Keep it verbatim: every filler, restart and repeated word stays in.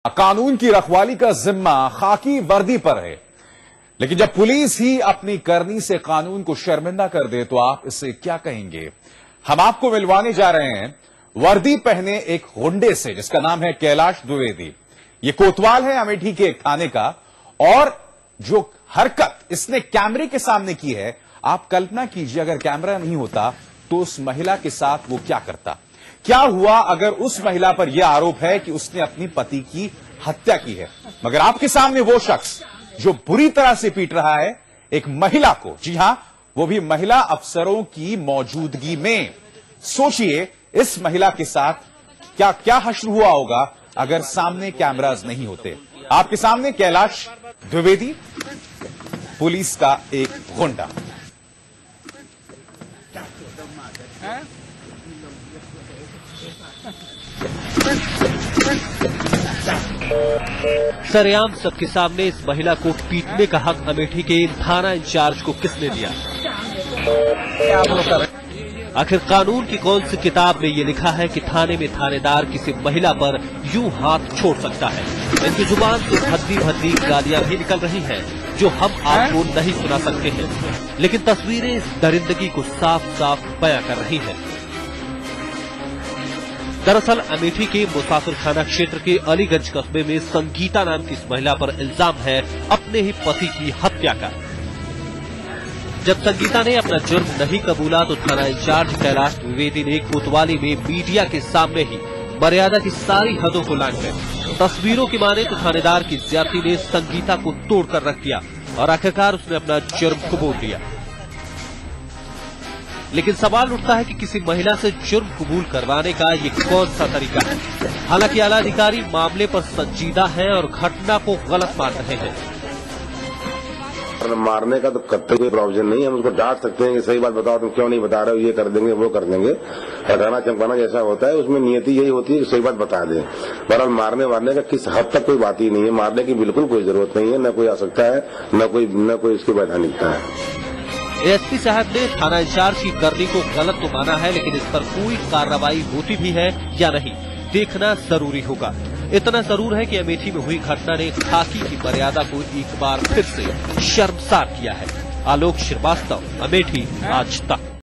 कानून की रखवाली का जिम्मा खाकी वर्दी पर है, लेकिन जब पुलिस ही अपनी करनी से कानून को शर्मिंदा कर दे तो आप इसे क्या कहेंगे। हम आपको मिलवाने जा रहे हैं वर्दी पहने एक गुंडे से जिसका नाम है कैलाश द्विवेदी। ये कोतवाल है अमेठी के एक थाने का, और जो हरकत इसने कैमरे के सामने की है, आप कल्पना कीजिए अगर कैमरा नहीं होता तो उस महिला के साथ वो क्या करता। क्या हुआ अगर उस महिला पर यह आरोप है कि उसने अपनी पति की हत्या की है, मगर आपके सामने वो शख्स जो बुरी तरह से पीट रहा है एक महिला को, जी हां, वो भी महिला अफसरों की मौजूदगी में। सोचिए इस महिला के साथ क्या क्या हश्र हुआ होगा अगर सामने कैमराज नहीं होते। आपके सामने कैलाश द्विवेदी, पुलिस का एक गुंडा। सरेआम सबके सामने इस महिला को पीटने का हक अमेठी के थाना इंचार्ज को किसने दिया? आखिर कानून की कौन सी किताब में ये लिखा है कि थाने में थानेदार किसी महिला पर यूं हाथ छोड़ सकता है? इनकी जुबान से भद्दी भद्दी गालियां भी निकल रही हैं जो हम आपको नहीं सुना सकते हैं, लेकिन तस्वीरें इस दरिंदगी को साफ साफ बयां कर रही हैं। दरअसल अमेठी के मुसाफिर खाना क्षेत्र के अलीगंज कस्बे में संगीता नाम की इस महिला पर इल्जाम है अपने ही पति की हत्या का। जब संगीता ने अपना जुर्म नहीं कबूला तो थाना इंचार्ज कैलाश द्विवेदी ने कोतवाली में मीडिया के सामने ही मर्यादा की सारी हदों को लांघ गए। तस्वीरों की माने तो थानेदार की ज्यादती ने संगीता को तोड़कर रख दिया और आखिरकार उसने अपना जुर्म कबूल लिया। लेकिन सवाल उठता है कि किसी महिला से जुर्म कबूल करवाने का ये कौन सा तरीका है। हालांकि आला अधिकारी मामले पर संजीदा हैं और घटना को गलत मान रहे हैं। मारने का तो कतई कोई प्रॉविजन नहीं है। हम उसको डांट सकते हैं कि सही बात बताओ, तुम क्यों नहीं बता रहे हो, ये कर देंगे वो कर देंगे। हटाना चमकाना जैसा होता है उसमें नियति यही होती है कि सही बात बता दें। बहरहाल मारने वारने का किस हद तक कोई बात ही नहीं है। मारने की बिल्कुल कोई जरूरत नहीं है, न कोई आ सकता है, न कोई न कोई इसकी वैधानिकता है। एएसपी साहब ने थाना इंचार्ज की करनी को गलत तो माना है, लेकिन इस पर कोई कार्रवाई होती भी है या नहीं देखना जरूरी होगा। इतना जरूर है कि अमेठी में हुई घटना ने खाकी की मर्यादा को एक बार फिर से शर्मसार किया है। आलोक श्रीवास्तव, अमेठी, आज तक।